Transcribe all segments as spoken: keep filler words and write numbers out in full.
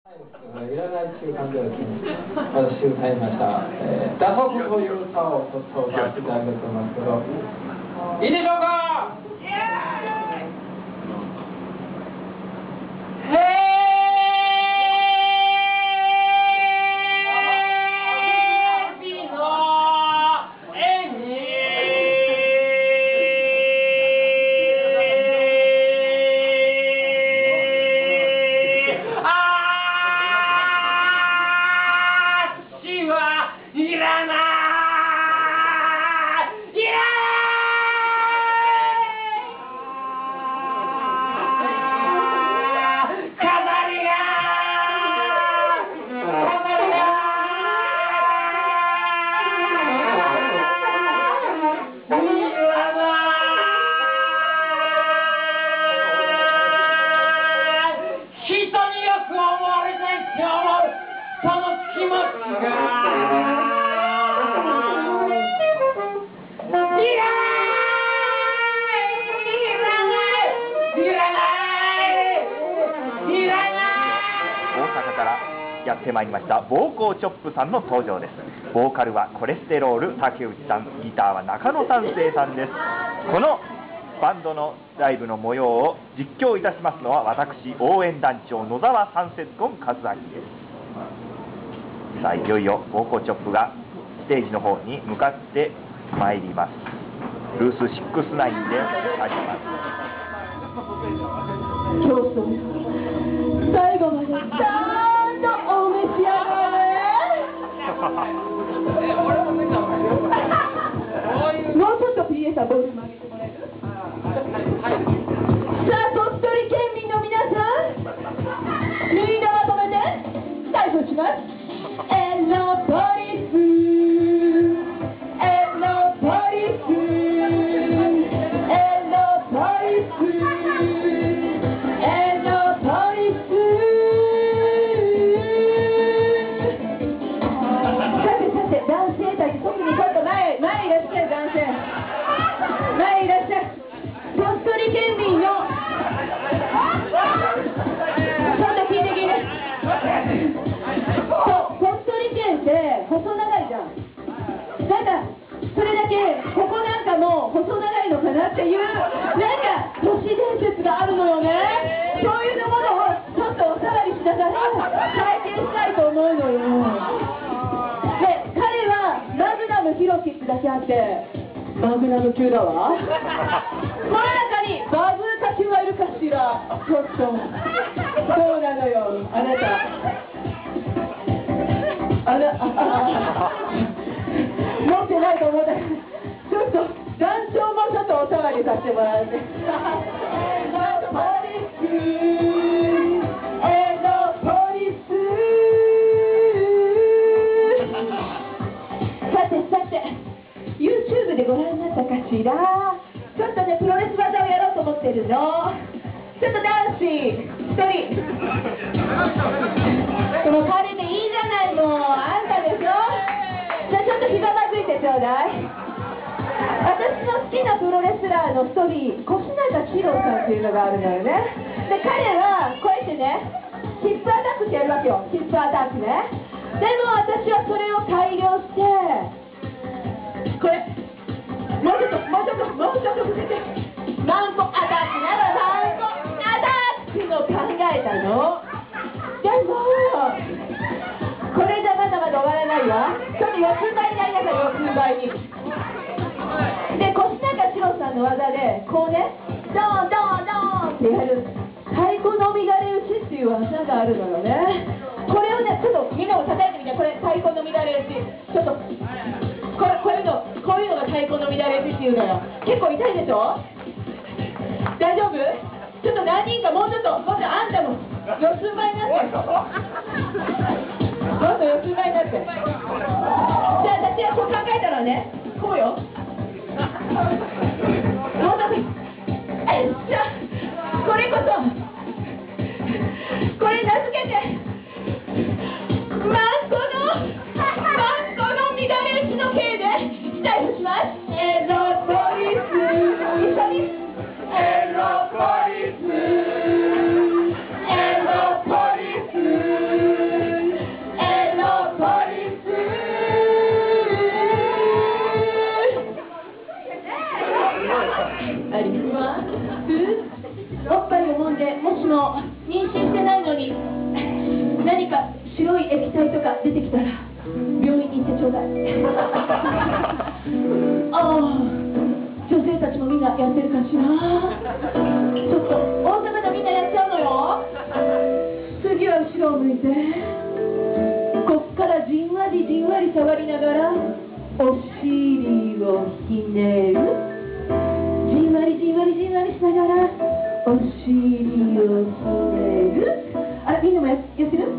いらない中間では私歌いました、えー、打足という歌をちょっと歌わせてあげてますけど、いいでしょうか。イエーイ。へーやってまいりましたボーコーチョップさんの登場です。ボーカルはコレステロール竹内さん、ギターは中野三成さんです。このバンドのライブの模様を実況いたしますのは私応援団長野沢三節根和明です。さあいよいよボーコーチョップがステージの方に向かってまいります。ルースろくじゅうきゅうであります。 今日最後までちゃんとお召し上がれ。もうちょっと ピーエー さんボリューム上げてもらえる？さあ鳥取県民の皆さん、リーダーまとめてスタートします。エロポリスエロポリスエロポリス細長いじゃん。なんかそれだけここなんかも細長いのかなっていうなんか都市伝説があるのよね。そういうものをちょっとおさらいしながら体験したいと思うのよ。で彼はマグナムヒロキってだけあってマグナム級だわ。この中にバズーカ級はいるかしら。ちょっとどうなのよあなた。あら、ああ持ってないと思ったけど、ちょっと団長もちょっとお触りさせてもらって。エロポリスエロポリス。さてさて YouTube でご覧になったかしら。ちょっとねプロレス技をやろうと思ってるの。ちょっとダンシー一人その彼でいいじゃないもうあんたでしょ。じゃあちょっとひざまずいてちょうだい。私の好きなプロレスラーの一人小日向史郎さんっていうのがあるのよね。で彼はこうやってねヒップアタックってやるわけよ。ヒップアタックね。でも私はそれを改良してこれもうちょっともうちょっともうちょっと伏せてマンコアタックならマンコアタックの考えたの。でもこれじゃまだまだ終わらないわ。ちょっと四つん這いになりなさい。四つん這いにで小日向史郎さんの技でこうねドーンドーンドーンってやる太鼓の乱れ打ちっていう技があるのよね。これをねちょっとみんなも叩いてみて。これ太鼓の乱れ打ちちょっとこれこういうのこういうのが太鼓の乱れ打ちっていうのよ。結構痛いでしょ。大丈夫？ちょっと何人かもうちょっともうちょっとあんたも四つん這いになってもっと四つん這いになって。じゃあ私はこう考えたらねこうよ。もうちょっとえっしゃこれこそこれ名付けてマンコのマンコの乱れ打ちの刑でスタートします。エロポリス一緒にエロポリスエロポリスおっぱいを揉んで、もしも妊娠してないのに何か白い液体とか出てきたら病院に行ってちょうだい。ああ、女性たちもみんなやってるかしら。ちょっと大阪でみんなやっちゃうのよ。次は後ろを向いて、こっからじんわりじんわり触りながらお尻をひねる。じんわりじんわりじんわりしながらお尻をひねる。あら、みんなも や, やってる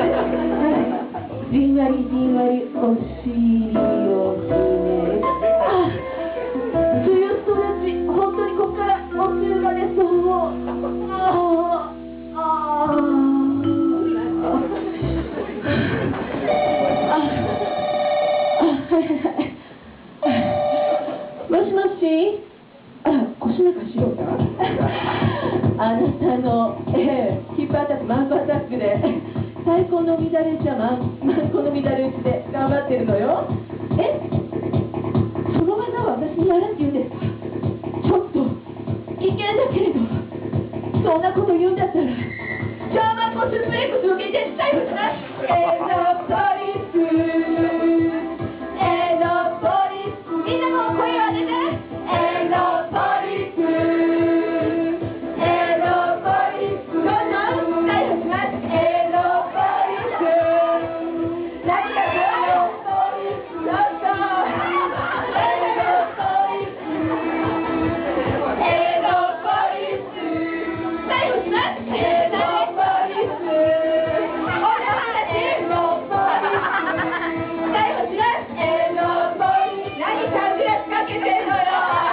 じんわりじんわりお尻をひねる。あ、ツユストレッチ、本当にここからおつゆが出そう。あああもしもし、あら、腰なんかしようか。あなたの、えー、ヒップアタック、マンコアタックで太鼓の乱れじゃマンマンコの乱れ打ちで頑張ってるのよ。え、その技を私にやるって言うんですか。ちょっと危険だけれど、そんなこと言うんだったらジャーマンコスプレックス受けて最後しない。エノポリス、エノポリス、みんなも声を上げて。エノポリス、エノポリス、どうぞ逮捕します。エノポリス、何かエノポリス、どうぞ。エノポリス、エノポリス、逮捕します。エノポリス、おらたち、エノポリス、逮捕します。エノポリス、何サングラスかけてんのよ。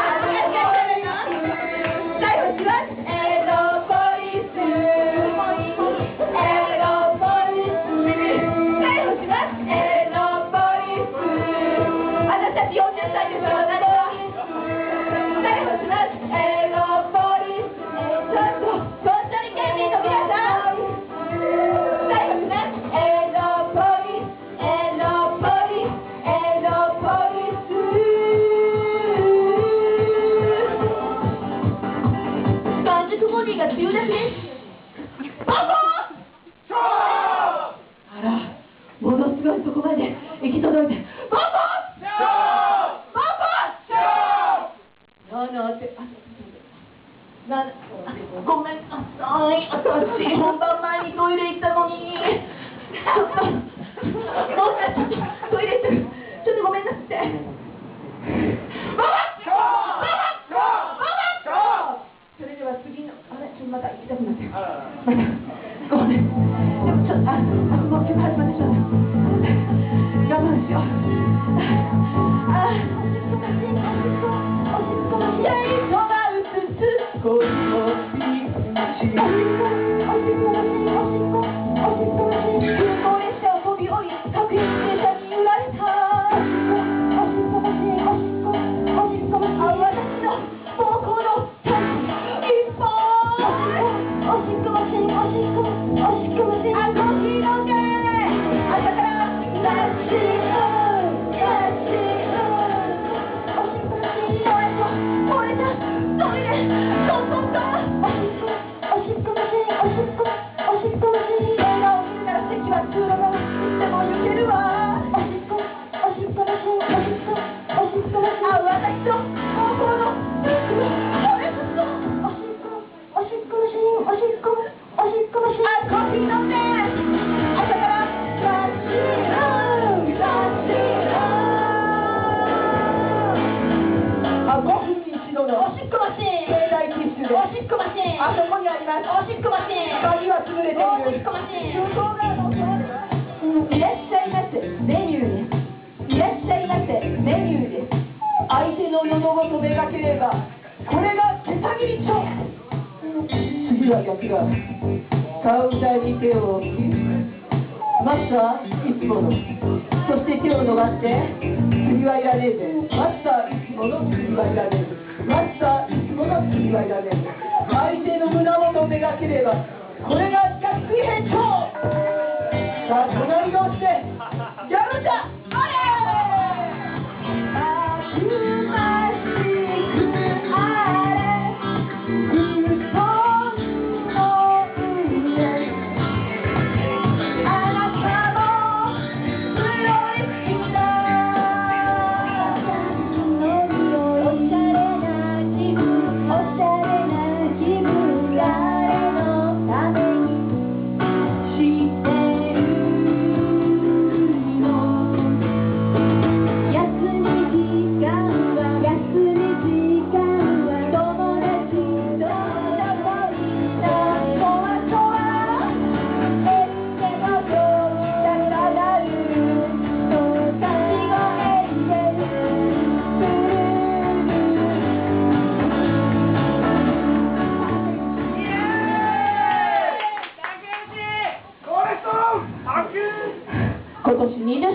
ごめんなさい、私本番前にトイレ行ったのにちょっとどうしたちょっとトイレ行ってる。ちょっとごめんなさい。ママそれでは次のあれちょっとまた行きたくなってる。またごめん。でもちょっとあもう曲始まってしまった。我慢しよう。ああこいもびっくりし空港列車を飛び降り各駅停車に揺られた。あ、私の膀胱のタッチいっぱい。おしっこマシン、おしっこおしっこマシン、あ、コーヒー飲んで朝からラッシーラッシーおしっこマシン、漏れたトイレあそこにあります。おしっこマシン。鍵は潰れている。おしっこマシン。向こう側のいらっしゃいませ。メニューです。いらっしゃいませ。メニューです。相手の世のごとめがければ、これが手先り帳。次は逆だ。カウンターに手を置き、マスターいつもの。そして手を伸ばして、次はいらねえぜ。マスターいつもの次はいらねえぜ。マスターいつもの次はいらねえぜ。相手の胸元をめがければ、これが逆水変調。さあ隣同士でやるんだ。あれマシュマシクあれ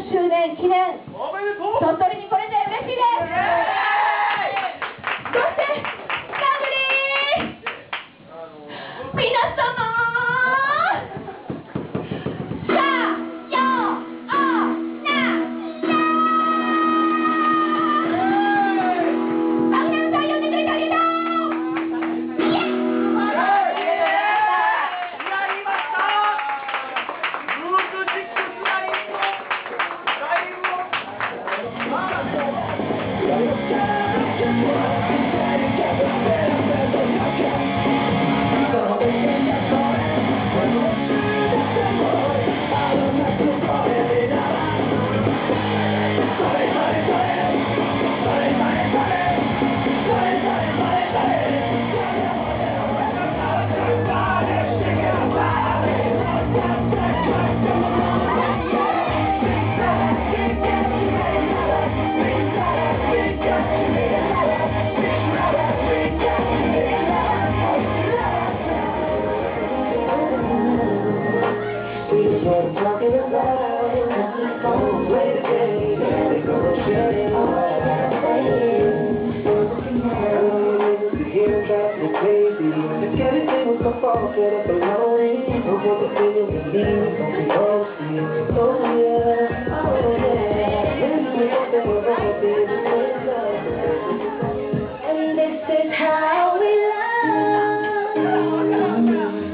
周年記念おめでとう。 鳥取に来れて嬉しいです。そしてラブリー皆様さようなら。あ皆さん呼んでくれてありがとう。イエイAnd this is how we love.